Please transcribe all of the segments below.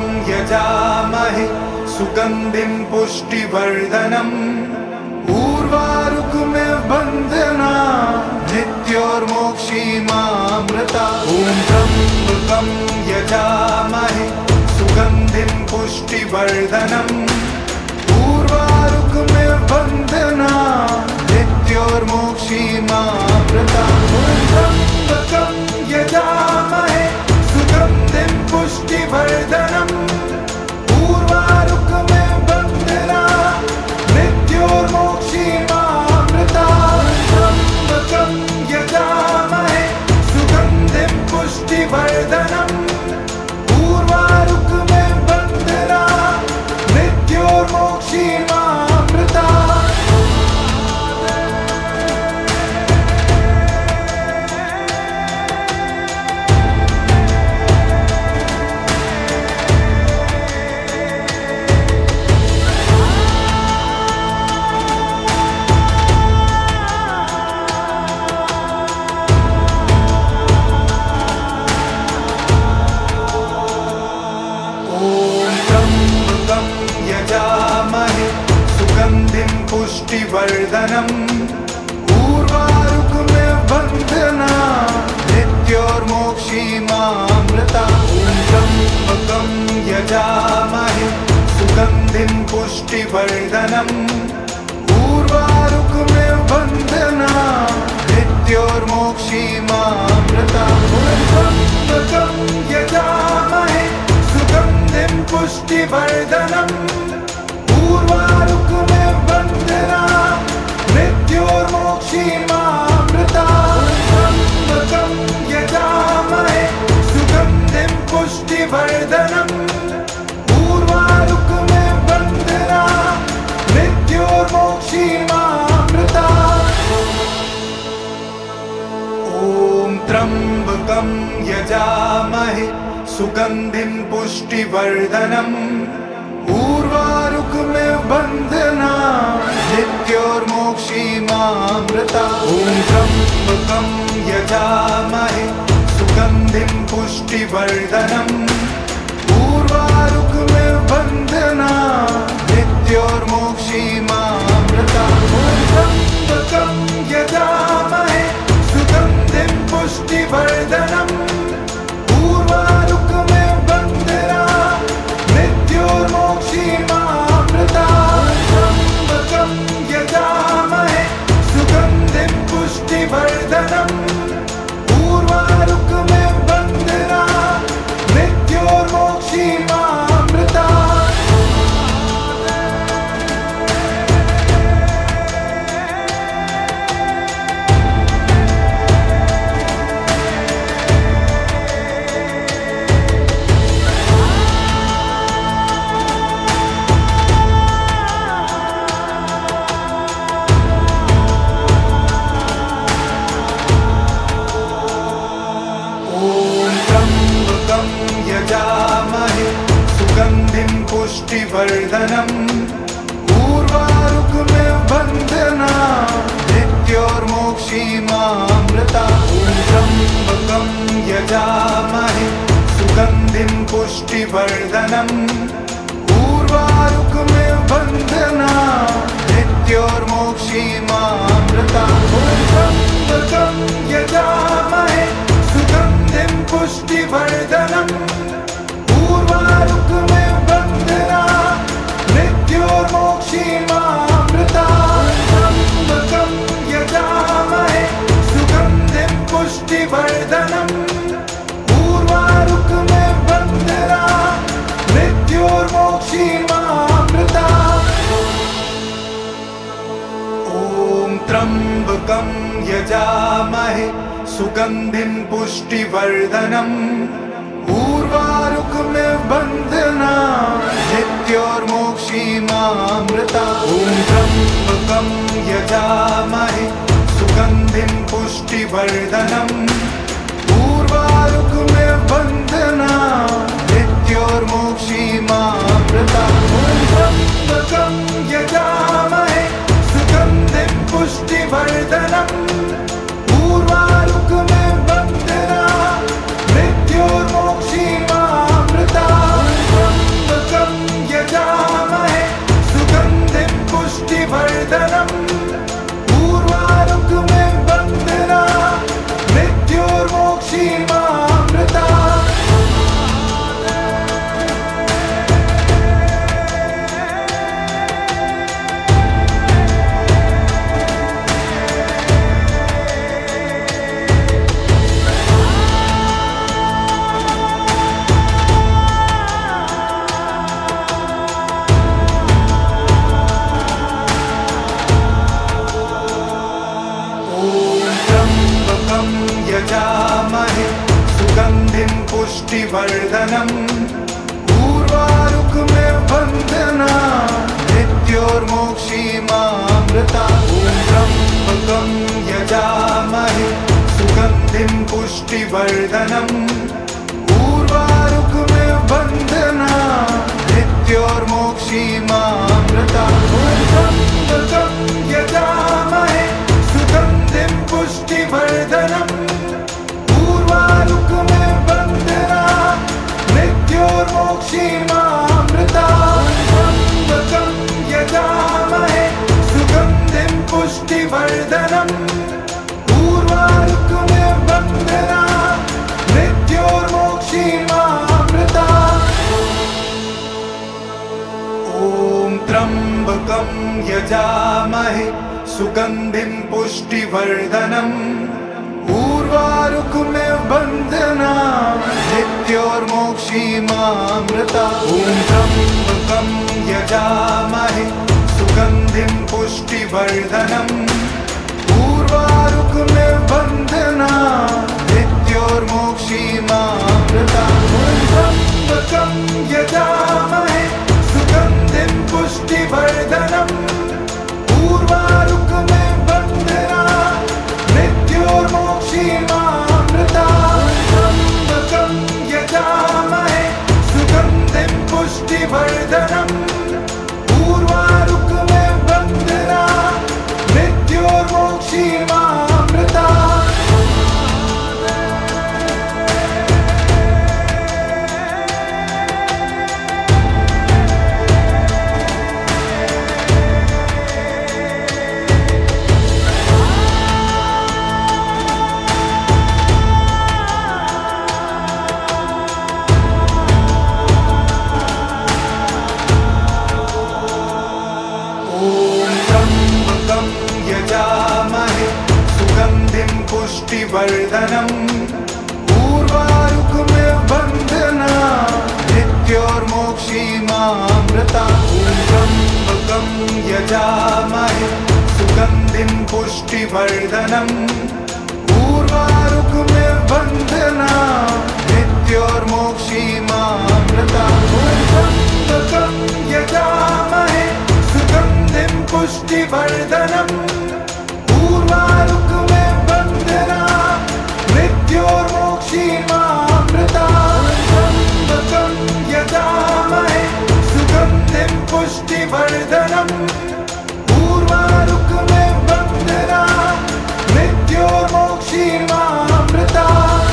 यजामहे सुगंधिं पुष्टिवर्धनम् उर्वारुकमिव बन्धनान् मृत्योर्मोक्षीमामृतात्। ॐ त्र्यम्बकं यजामहे सुगंधिं पुष्टिवर्धनम् उर्वारुकमिव बन्धनान् मृत्योर्मोक्षीमामृतात्। ॐ त्र्यम्बकं यजामहे सुगंधिं पुष्टिवर्धनम् उर्वारुकमिव बन्धनान् मृत्योर्मोक्षीमामृतात्। त्र्यम्बकं यजामहे सुगंधिं पुष्टिवर्धनम् उर्वारुकमिव बन्धनान् मृत्योर्मोक्षीमामृतात्। यजामहे सुगंधिं पुष्टिवर्धनम् उर्वारुकमिव बन्धनान् मृत्योर्मोक्षीमामृतात्। ॐ त्र्यम्बकं यजामहे सुगंधिं पुष्टिवर्धनम् उर्वारुकमिव बन्धनान् मृत्योर्मोक्षीमामृतात्। ॐ त्र्यम्बकं यजामहे सुगंधिं पुष्टिवर्धनम् उर्वारुकमिव बन्धनान् मृत्योर्मोक्षीमामृतात्। त्र्यम्बकं यजामहे सुगंधिं पुष्टिवर्धनम् उर्वारुकमिव बन्धनान् मृत्योर्मोक्षीमामृतात्। ॐ त्र्यम्बकं यजामहे सुगंधिं पुष्टिवर्धनम् उर्वारुकमिव बन्धनान् मृत्योर्मोक्षीमामृतात्। ॐ त्र्यम्बकं यजामहे सुगंधिं पुष्टिवर्धनम् उर्वारुकमिव बन्धनान् मृत्योर्मोक्षीमामृतात्। ॐ त्र्यम्बकं यजामहे सुगंधिं पुष्टिवर्धनम् उर्वारुकमिव बन्धनान् मृत्योर्मोक्षीमामृतात्। त्र्यम्बकं यजामहे सुगंधिं पुष्टिवर्धनम् उर्वारुकमिव बन्धनान् मृत्योर्मोक्षीमामृतात्। यजामहे सुगंधिं पुष्टिवर्धनम् उर्वारुकमिव बन्धनान् मृत्योर्मोक्षीमामृतात्। ॐ त्र्यम्बकं यजामहे सुगंधिं पुष्टिवर्धनम् उर्वारुकमिव बन्धनान् मृत्योर्मोक्षीमामृतात्। ॐ त्र्यम्बकं यजामहे सुगंधिं पुष्टिवर्धनम् उर्वारुकमिव बन्धनान् मृत्योर्मोक्षीमामृतात्। त्र्यम्बकं यजामहे सुगंधिं पुष्टिवर्धनम् उर्वारुकमिव बन्धनान् मृत्योर्मोक्षीमामृतात्। ॐ त्र्यम्बकं यजामहे सुगंधिं पुष्टिवर्धनम् उर्वारुकमिव बन्धनान् मृत्योर्मोक्षीमामृतात्। ॐ त्र्यम्बकं यजामहे सुगंधिं पुष्टिवर्धनम् उर्वारुकमिव बन्धनान् मृत्योर्मोक्षीमामृतात्। ॐ त्र्यम्बकं यजामहे सुगंधिं पुष्टिवर्धनम् उर्वारुकमिव बन्धनान् मृत्योर्मोक्षीमामृतात्। पुष्टिवर्धनम् उर्वारुकमिव बन्धना मृत्योर्मोक्षीमामृता ॐ त्र्यम्बकं यजामहे सुगन्धिं पुष्टिवर्धनम् उर्वारुकमिव बन्धना मृत्योर्मोक्षीमामृता ॐ त्र्यम्बकं यजामहे सुगन्धिं पुष्टिवर्धनम् उर्वारुकमिव बन्धना मृत्योर्मोक्षीमामृता त्र्यम्बकं यजामहे सुगन्धिं पुष्टिवर्धनम् उर्वारुकमिव बन्धना मृत्योर्मोक्षीमामृता ॐ त्र्यम्बकं यजामहे सुगन्धिं पुष्टिवर्धनम् उर्वारुकमिव बन्धना मृत्योर्मोक्षीमामृता ॐ त्र्यम्बकं यजामहे सुगन्धिं पुष्टिवर्धनम् उर्वारुकमिव बन्धना मृत्योर्मोक्षीमामृता ॐ त्र्यम्बकं यजामहे सुगन्धिं पुष्टिवर्धनम् उर्वारुकमिव बन्धना मृत्योर्मोक्षीमामृता त्र्यम्बकं यजामहे सुगन्धिं पुष्टिवर्धनम् उर्वारुकमिव बन्धना मृत्योर्मोक्षीमामृता पुष्टिवर्धनम् उर्वारुकमिव बन्धना मृत्योर्मोक्षीमामृता ॐ त्र्यम्बकं यजामहे सुगन्धिं पुष्टिवर्धनम् उर्वारुकमिव बन्धना मृत्योर्मोक्षीमामृता ॐ त्र्यम्बकं यजामहे सुगन्धिं पुष्टिवर्धनम् उर्वारुकमिव बन्धना मृत्योर्मोक्षीमामृता त्र्यम्बकं यजामहे सुगन्धिं पुष्टिवर्धनम् उर्वारुकमिव बन्धना मृत्योर्मोक्षीमामृता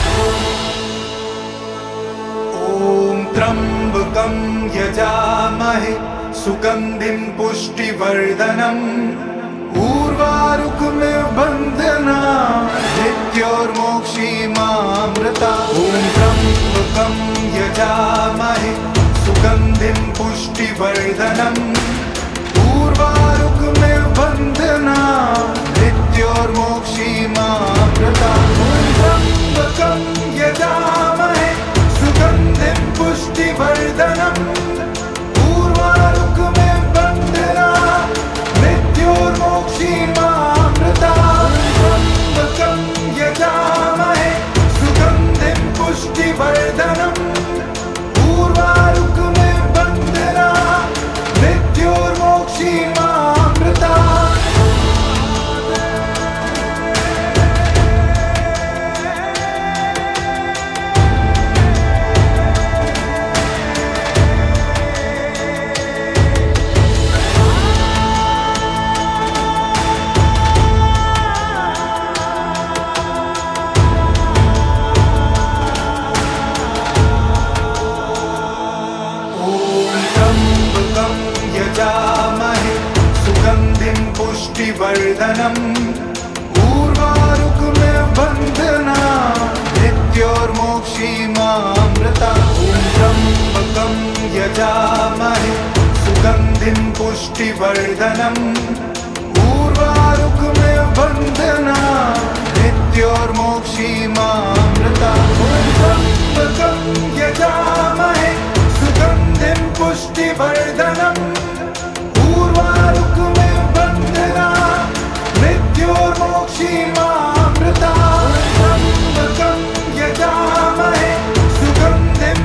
ॐ त्र्यम्बकं यजामहे सुगन्धिं पुष्टिवर्धनम् उर्वारुकमिव बन्धना मृत्योर्मोक्षीमामृता ॐ त्र्यम्बकं यजामहे सुगन्धिं पुष्टिवर्धनम् उर्वारुकमिव बन्धना मृत्योर्मोक्षीमामृता ॐ त्र्यम्बकं यजामहे सुगन्धिं पुष्टिवर्धनम् उर्वारुकमिव बन्धना मृत्योर्मोक्षीमामृता त्र्यम्बकं यजामहे सुगन्धिं पुष्टिवर्धनम् उर्वारुकमिव बन्धना मृत्योर्मोक्षीमामृता पुष्टिवर्धनम् उर्वारुकमिव बन्धना मृत्योर्मोक्षीमामृता ॐ त्र्यम्बकं यजामहे सुगन्धिं पुष्टिवर्धनम् उर्वारुकमिव बन्धना मृत्योर्मोक्षीमामृता ॐ त्र्यम्बकं यजामहे सुगन्धिं पुष्टिवर्धनम् उर्वारुकमिव बन्धना मृत्योर्मोक्षीमामृता त्र्यम्बकं यजामहे सुगन्धिं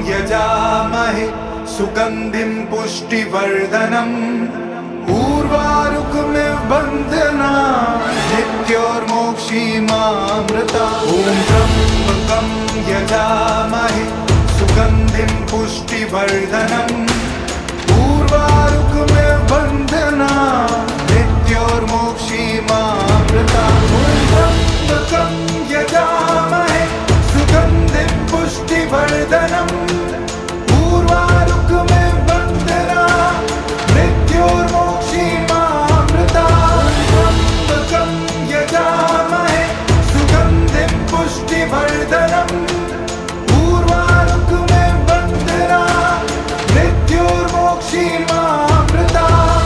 यजामहे सुगंधिं पुष्टिवर्धनम् उर्वारुकमिव बन्धनान् मृत्योर्मोक्षीमामृतात्। ॐ त्र्यम्बकं यजामहे सुगंधिं पुष्टिवर्धनम् उर्वारुकमिव बन्धनान् मृत्योर्मोक्षीमामृतात्। ॐ त्र्यम्बकं यजामहे सुगंधिं पुष्टिवर्धनम् उर्वारुकमिव बन्धनान् मृत्योर्मोक्षीमामृतात्। त्र्यम्बकं यजामहे सुगंधिं पुष्टिवर्धनम् उर्वारुकमिव बन्धनान् मृत्योर्मोक्षीमामृतात्।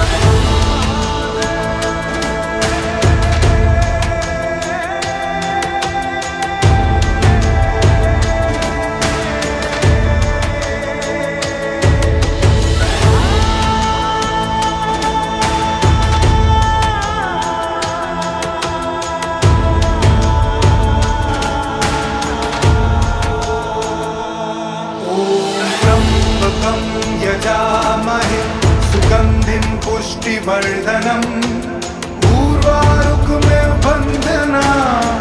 यजामहे सुगंधिं पुष्टिवर्धनम् उर्वारुकमिव बन्धनान्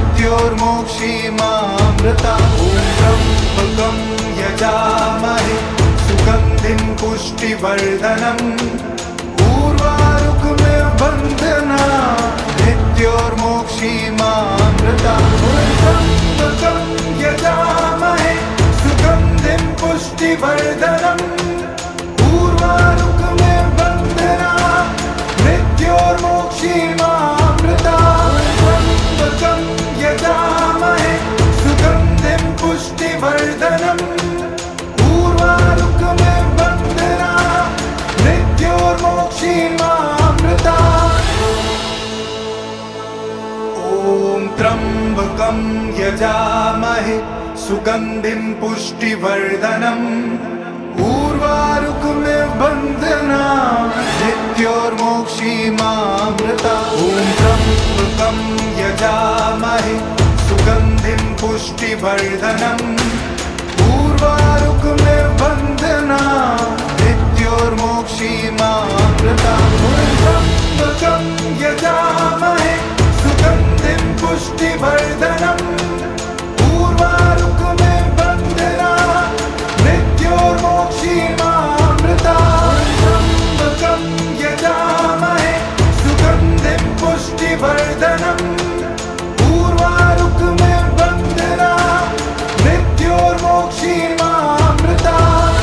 मृत्योर्मोक्षीमामृतात्। ॐ त्र्यम्बकं यजामहे सुगंधिं पुष्टिवर्धनम् उर्वारुकमिव बन्धनान् मृत्योर्मोक्षीमामृतात्। ॐ त्र्यम्बकं यजामहे सुगंधिं पुष्टिवर्धनम् उर्वारुकमिव बन्धनान् मृत्योर्मोक्षीमामृतात्। त्र्यम्बकं यजामहे सुगंधिं पुष्टिवर्धनम् उर्वारुकमिव बन्धनान् मृत्योर्मोक्षीमामृतात्। ॐ त्र्यम्बकं यजामहे सुगंधिं पुष्टिवर्धनम् उर्वारुकमिव बन्धनान् मृत्योर्मोक्षीमामृतात्। ॐ त्र्यम्बकं यजामहे सुगंधिं पुष्टिवर्धनम् उर्वारुकमिव बन्धनान् मृत्योर्मोक्षीमामृतात्। ॐ त्र्यम्बकं यजामहे सुगंधिं पुष्टिवर्धनम् उर्वारुकमिव बन्धनान् मृत्योर्मोक्षीमामृतात्। त्र्यम्बकं यजामहे सुगंधिं पुष्टिवर्धनम् उर्वारुकमिव बन्धनान् मृत्योर्मोक्षीमामृतात्।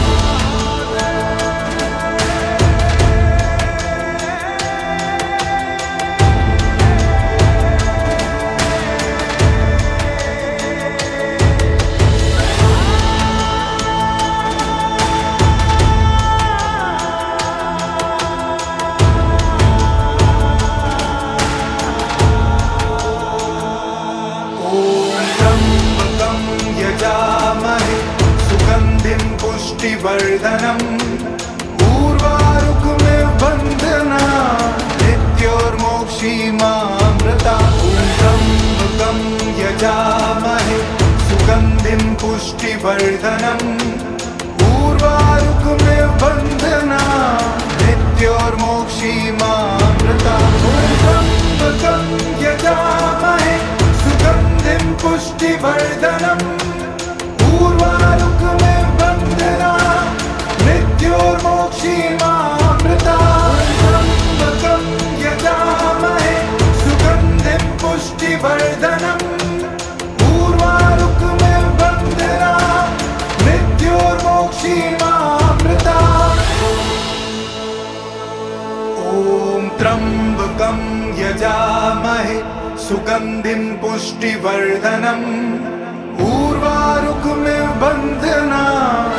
पुष्टिवर्धनम् उर्वारुकमिव बन्धनान् मृत्योर्मोक्षीमामृतात्। ॐ त्र्यम्बकं यजामहे सुगंधिं पुष्टिवर्धनम् उर्वारुकमिव बन्धनान् मृत्योर्मोक्षीमामृतात्। ॐ त्र्यम्बकं यजामहे सुगंधिं पुष्टिवर्धनम् उर्वारुकमिव बन्धनान् मृत्योर्मोक्षीमामृतात्। त्र्यम्बकं यजामहे सुगंधिं पुष्टिवर्धनम् उर्वारुकमिव बन्धनान् मृत्योर्मोक्षीमामृतात्। ॐ त्र्यम्बकं यजामहे सुगंधिं पुष्टिवर्धनम् उर्वारुकमिव बन्धनान्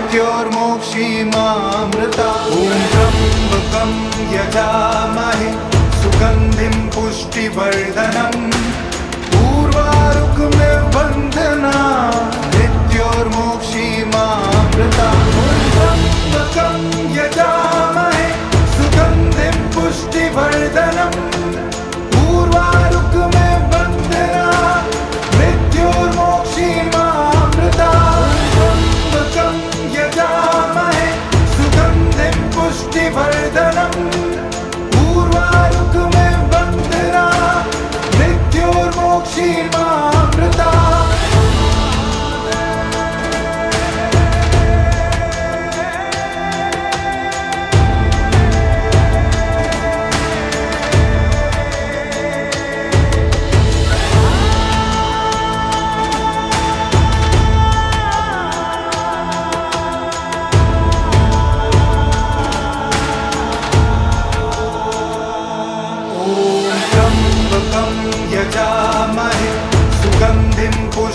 मृत्योर्मोक्षीमामृतात्। ॐ त्र्यम्बकं यजामहे सुगंधिं पुष्टिवर्धनम् उर्वारुकमिव बन्धनान् मृत्योर्मोक्षीमामृतात्। ॐ त्र्यम्बकं यजामहे सुगंधिं पुष्टिवर्धनम् उर्वारुकमिव बन्धनान् मृत्योर्मोक्षीमामृतात्।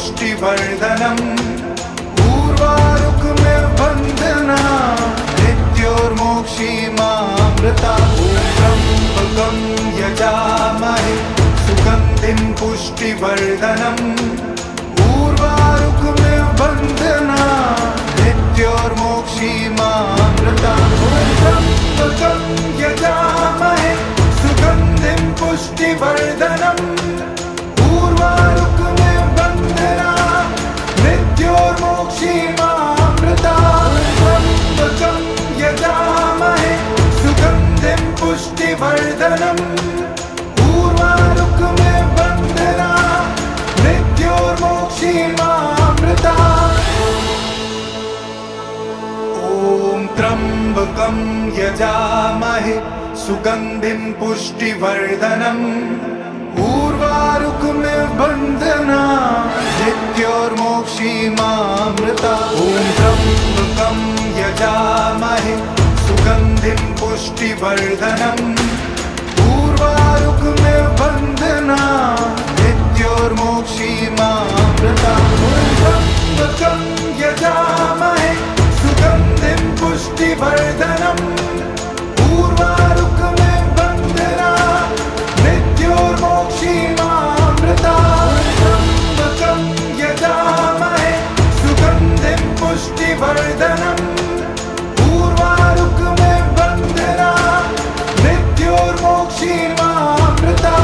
पुष्टिवर्धनम् उर्वारुकमिव बन्धनान् मृत्योर्मोक्षीमामृता त्र्यम्बकं यजामहे सुगन्धिं पुष्टिवर्धनम् उर्वारुकमिव बन्धनान् मृत्योर्मोक्षीमामृता त्र्यम्बकं यजामहे सुगन्धिं पुष्टिवर्धनम् उर्वारुकमिव बन्धनान् मृत्योर्मोक्षीमामृता त्र्यम्बकं यजामहे सुगन्धिं पुष्टिवर्धनम् उर्वारुकमिव बन्धनान् मृत्योर्मोक्षीमामृता ॐ त्र्यम्बकं यजामहे सुगन्धिं पुष्टिवर्धनम् उर्वारुकमिव बन्धनान् मृत्योर्मोक्षीमामृता ॐ त्र्यम्बकं यजामहे सुगन्धिं पुष्टिवर्धनम् उर्वारुकमिव बन्धनान् मृत्योर्मोक्षीमामृता ॐ त्र्यम्बकं यजामहे सुगन्धिं पुष्टिवर्धनम् उर्वारुकमिव बन्धनान् मृत्योर्मोक्षीमामृता त्र्यम्बकं यजामहे सुगन्धिं पुष्टिवर्धनम् उर्वारुकमिव बन्धनान् मृत्योर्मोक्षीमामृता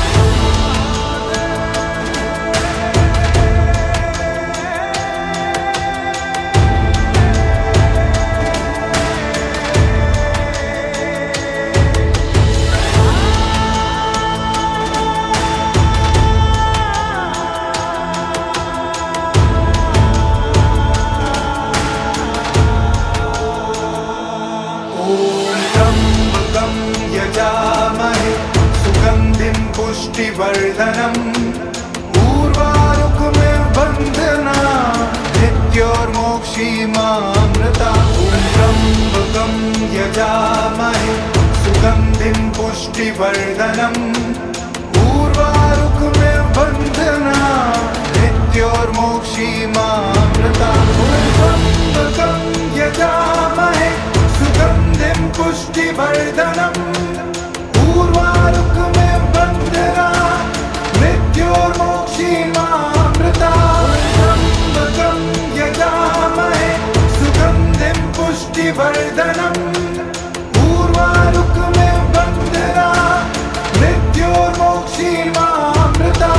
पुष्टिवर्धनम् उर्वारुकमिव बन्धनान् मृत्योर्मोक्षीमामृता ॐ त्र्यम्बकं यजामहे सुगन्धिं पुष्टिवर्धनम् उर्वारुकमिव बन्धनान् मृत्योर्मोक्षीमामृता ॐ त्र्यम्बकं यजामहे सुगन्धिं पुष्टिवर्धनम् उर्वारुकमिव बन्धनान् मृत्योर्मोक्षीमामृता त्र्यम्बकं यजामहे सुगन्धिं पुष्टिवर्धनम् उर्वारुकमिव बन्धनान् मृत्योर्मोक्षीमामृता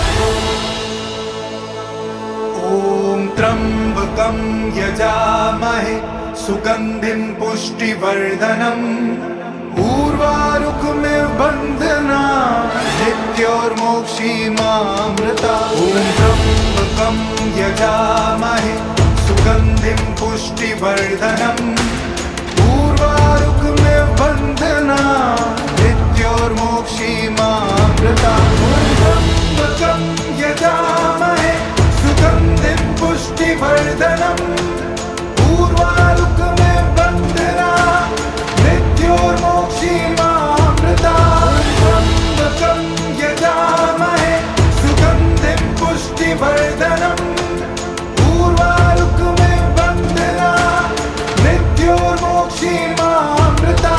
ॐ त्र्यम्बकं यजामहे सुगन्धिं पुष्टिवर्धनम् उर्वारुकमिव बन्धनान् मृत्योर्मोक्षीमामृता ॐ त्र्यम्बकं यजामहे सुगन्धिं पुष्टिवर्धनम् उर्वारुकमिव बन्धनान् मृत्योर्मोक्षीमामृता ॐ त्र्यम्बकं यजामहे सुगन्धिं पुष्टिवर्धनम् उर्वारुकमिव बन्धनान् मृत्योर्मोक्षीमामृता त्र्यम्बकं यजामहे सुगन्धिं पुष्टिवर्धनम् उर्वारुकमिव बन्धनान् मृत्योर्मोक्षीमामृता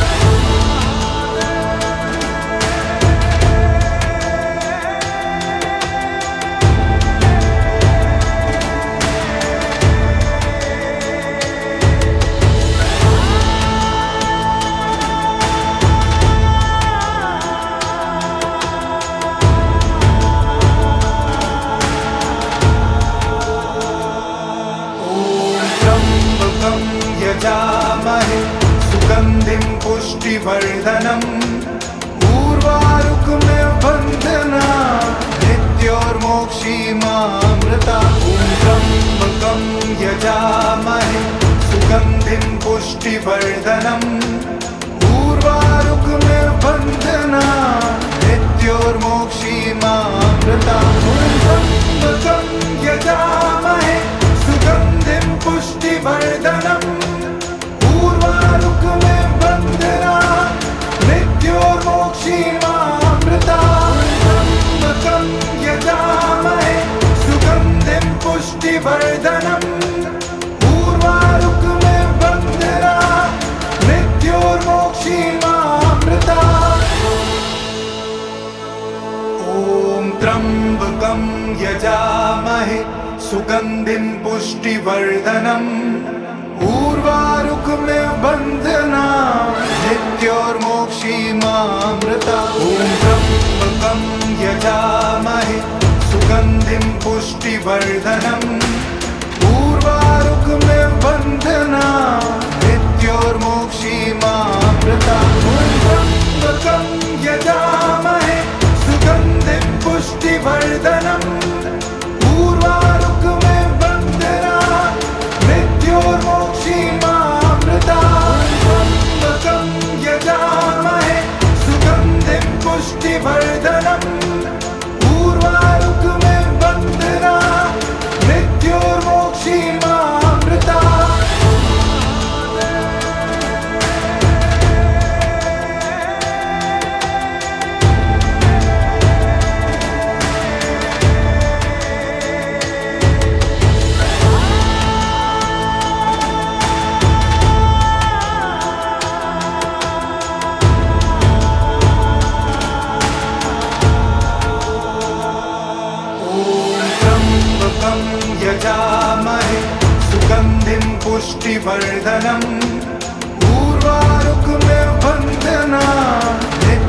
यजामहे सुगन्धिं पुष्टिवर्धनम् उर्वारुकमिव बन्धनान् मृत्योर्मोक्षीमामृता ॐ त्र्यम्बकं यजामहे सुगन्धिं पुष्टिवर्धनम् उर्वारुकमिव बन्धनान् मृत्योर्मोक्षीमामृता ॐ त्र्यम्बकं यजामहे सुगन्धिं पुष्टिवर्धनम् उर्वारुकमिव बन्धनान् मृत्योर्मोक्षीमामृता त्र्यम्बकं यजामहे सुगन्धिं त्र्यम्बकं यजामहे सुगन्धिं पुष्टिवर्धनम् उर्वारुकमिव बन्धनान् मृत्योर्मोक्षीमामृतात्। ॐ त्र्यम्बकं यजामहे सुगन्धिं पुष्टिवर्धनम् उर्वारुकमिव बन्धनान् मृत्योर्मोक्षीमामृतात्। ॐ त्र्यम्बकं यजामहे सुगन्धिं पुष्टिवर्धनम् उर्वारुकमिव बन्धनान् मृत्योर्मोक्षीमामृतात्। त्र्यम्बकं यजामहे सुगन्धिं पुष्टिवर्धनम् उर्वारुकमिव बन्धनान् मृत्योर्मोक्षीमामृतात्। यजामहे सुगन्धिं पुष्टिवर्धनम् उर्वारुकमिव बन्धनान्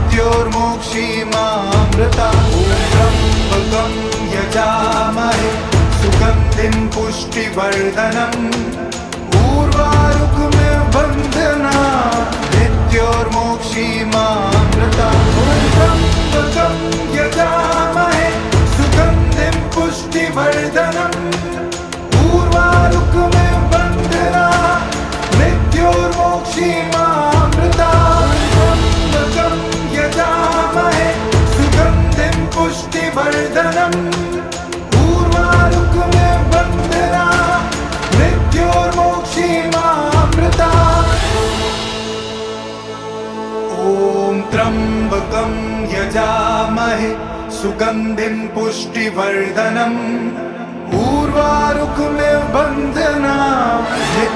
मृत्योर्मोक्षीमामृतात्। ॐ त्र्यम्बकं यजामहे सुगन्धिं पुष्टिवर्धनम् उर्वारुकमिव बन्धनान् मृत्योर्मोक्षीमामृतात्। ॐ त्र्यम्बकं यजामहे सुगन्धिं पुष्टिवर्धनम् उर्वारुकमिव बन्धनान् मृत्योर्मोक्षीमामृतात्। त्र्यम्बकं यजामहे सुगन्धिं पुष्टिवर्धनम् उर्वारुकमिव बन्धनान् मृत्योर्मोक्षीमामृतात्। ॐ त्र्यम्बकं यजामहे सुगन्धिं पुष्टिवर्धनम् उर्वारुकमिव बन्धनान्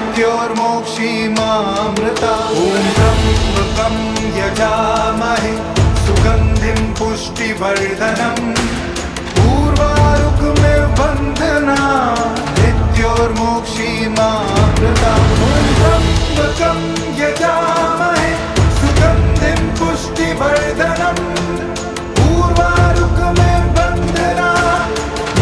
मृत्योर्मोक्षीमामृतात्। ॐ त्र्यम्बकं यजामहे सुगन्धिं पुष्टिवर्धनम् उर्वारुकमिव बन्धनान् मृत्योर्मोक्षीमामृतात्। ॐ त्र्यम्बकं यजामहे सुगन्धिं पुष्टिवर्धनम् उर्वारुकमिव बन्धनान्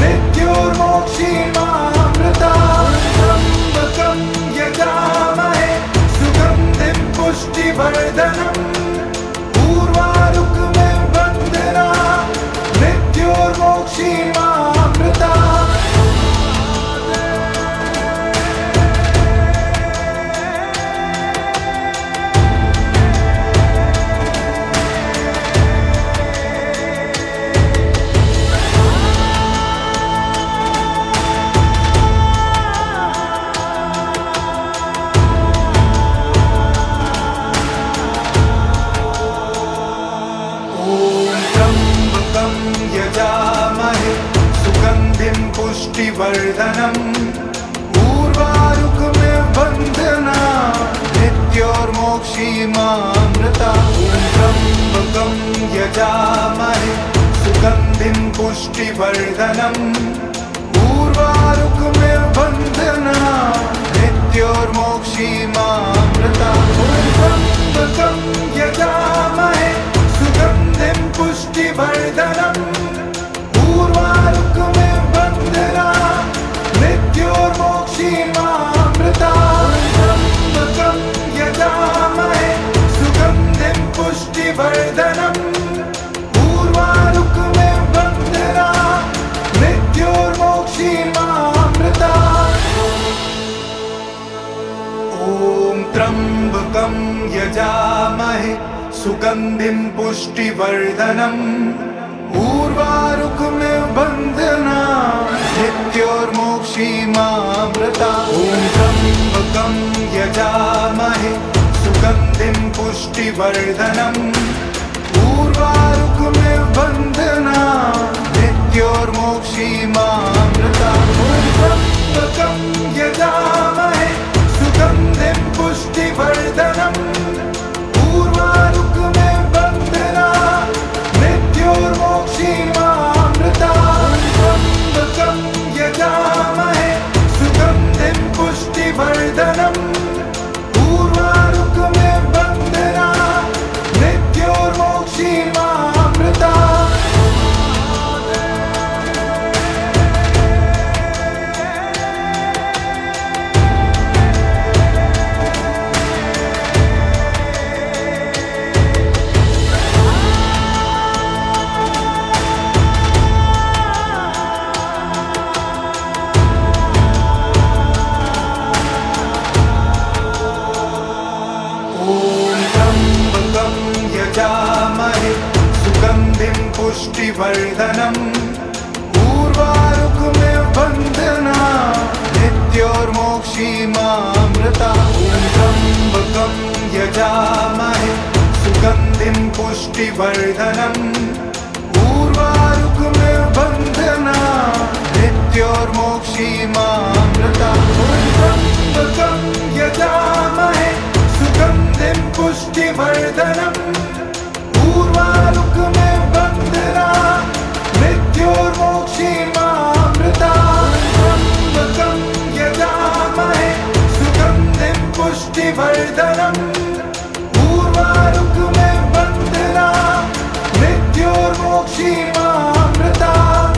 मृत्योर्मोक्षीमामृतात्। त्र्यम्बकं यजामहे सुगन्धिं पुष्टिवर्धनम् उर्वारुकमिव बन्धनान् मृत्योर्मोक्षीमामृतात्। यजामहे सुगन्धिं पुष्टिवर्धनम् उर्वारुकमिव बन्धनान् मृत्योर्मोक्षीमामृतात्। ॐ त्र्यम्बकं यजामहे सुगन्धिं पुष्टिवर्धनम् उर्वारुकमिव बन्धनान् मृत्योर्मोक्षीमामृतात्। ॐ त्र्यम्बकं यजामहे सुगन्धिं पुष्टिवर्धनम् उर्वारुकमिव बन्धनान् मृत्योर्मोक्षीमामृतात्। त्र्यम्बकं यजामहे सुगन्धिं पुष्टिवर्धनम् उर्वारुकमिव बन्धनान् मृत्योर्मोक्षीमामृतात्। ॐ त्र्यम्बकं यजामहे सुगन्धिं पुष्टिवर्धनम् उर्वारुकमिव बन्धनान् मृत्योर्मोक्षीमामृतात्। ॐ त्र्यम्बकं यजामहे सुगन्धिं पुष्टिवर्धनम् उर्वारुकमिव बन्धनान् मृत्योर्मोक्षीमामृतात्। ॐ त्र्यम्बकं यजामहे सुगन्धिं पुष्टिवर्धनम् उर्वारुकमिव बन्धनान् मृत्योर्मोक्षीमामृतात्। यजामहे सुगन्धिं पुष्टिवर्धनम् उर्वारुकमिव बन्धनान् मृत्योर्मोक्षीमामृतात् ॐ त्र्यम्बकं यजामहे सुगन्धिं पुष्टिवर्धनम् उर्वारुकमिव बन्धनान् मृत्योर्मोक्षीमामृतात् ॐ त्र्यम्बकं यजामहे सुगन्धिं पुष्टिवर्धनम् उर्वारुकमिव बन्धनान् मृत्योर्मोक्षीमामृतात् त्र्यम्बकं यजामहे सुगन्धिं पुष्टिवर्धनम् उर्वारुकमिव बन्धनान् मृत्योर्मोक्षीमामृतात्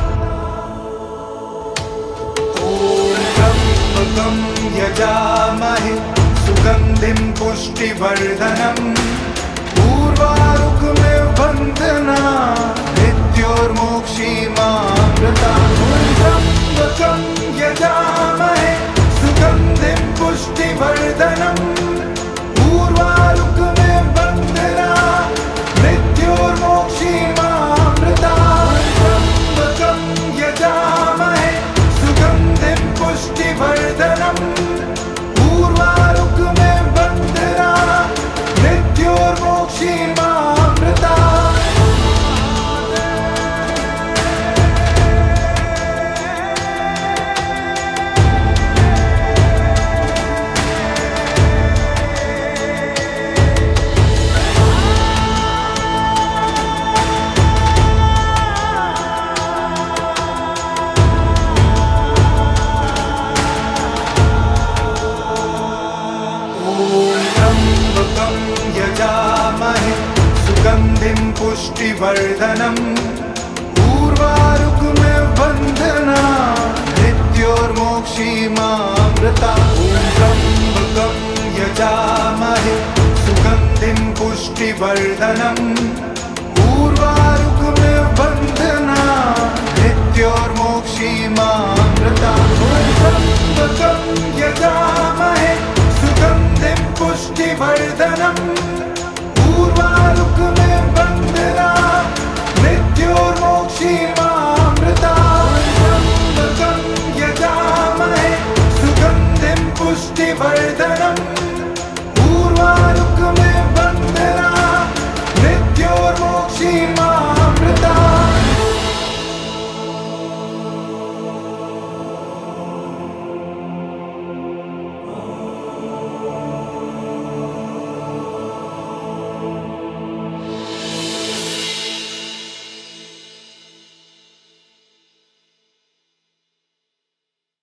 ॐ त्र्यम्बकं यजामहे सुगन्धिं पुष्टिवर्धनम् उर्वारुकमिव बन्धनान् मृत्योर्मोक्षीमामृतात् ॐ त्र्यम्बकं यजामहे सुगन्धिं पुष्टिवर्धनम् उर्वारुकमिव बन्धनान् मृत्योर्मोक्षीमामृतात् त्र्यम्बकं यजामहे सुगन्धिं पुष्टिवर्धनम् उर्वारुकमिव बन्धनान् मृत्योर्मोक्षीमामृतात् यजामहे सुगन्धिं पुष्टिवर्धनम् उर्वारुकमिव बन्धनान् मृत्योर्मोक्षीमामृतात् ॐ त्र्यम्बकं यजामहे सुगन्धिं पुष्टिवर्धनम् उर्वारुकमिव बन्धनान् मृत्योर्मोक्षीमामृतात् ॐ त्र्यम्बकं यजामहे सुगन्धिं पुष्टिवर्धनम् उर्वारुकमिव बन्धनान् मृत्योर्मोक्षीमामृतात्